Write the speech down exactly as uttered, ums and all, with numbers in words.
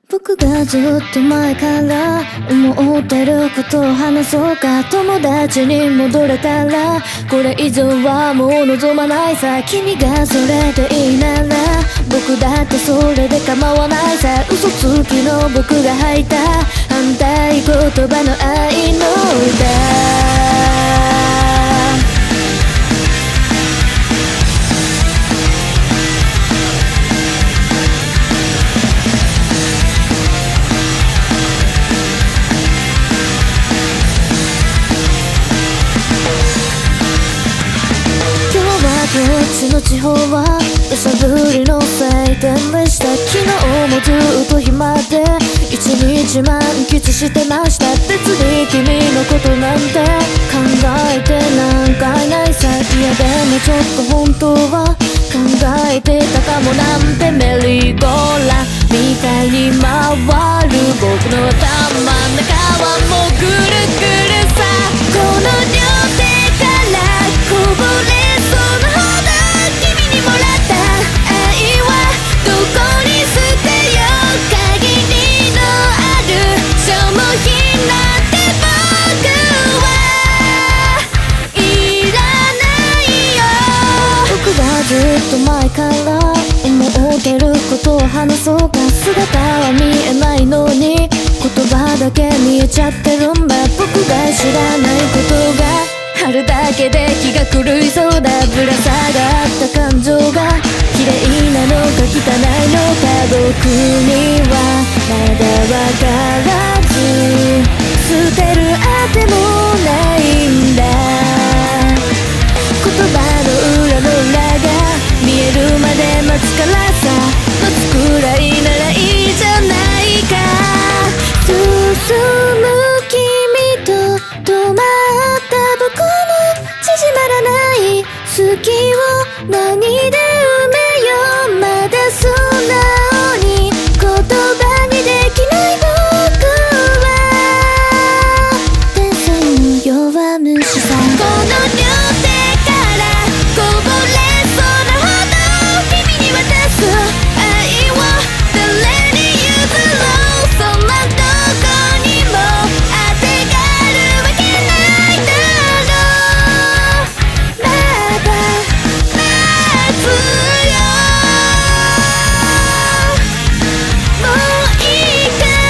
僕がずっと前から思ってることを話そうか。友達に戻れたらこれ以上はもう望まないさ。君がそれでいいなら僕だってそれで構わないさ。嘘つきの僕が吐いた反対言葉の愛の歌。こっちの地方は土砂降りの晴天でした。昨日もずっと暇で一日満喫してました。別に君のことなんて考えてなんかいないさ。いやでもちょっと本当は考えてたかもなんて。メリーゴーランみたいに回る僕の頭の中はもうぐるぐるさ。この両手からこぼれそうなずっと前から思ってることを話そうか。姿は見えないのに言葉だけ見えちゃってるんだ。僕が知らないことがあるだけで気が狂いそうだ。ぶら下がった感情が綺麗なのか汚いのか僕にはまだわからず捨てるあてもないんだ。言葉の裏の裏が見えるまで待つからさ。待つくらいならいいじゃないか。進む君と止まった僕の縮まらない好きを何で埋めよう。まだ素直に言葉にできない僕は天才の弱虫さ。この両手こぼれそうなほど君に渡す愛を誰に譲ろう。そんなどこにも当てがあるわけないだろう。まだ待つよもういいかい。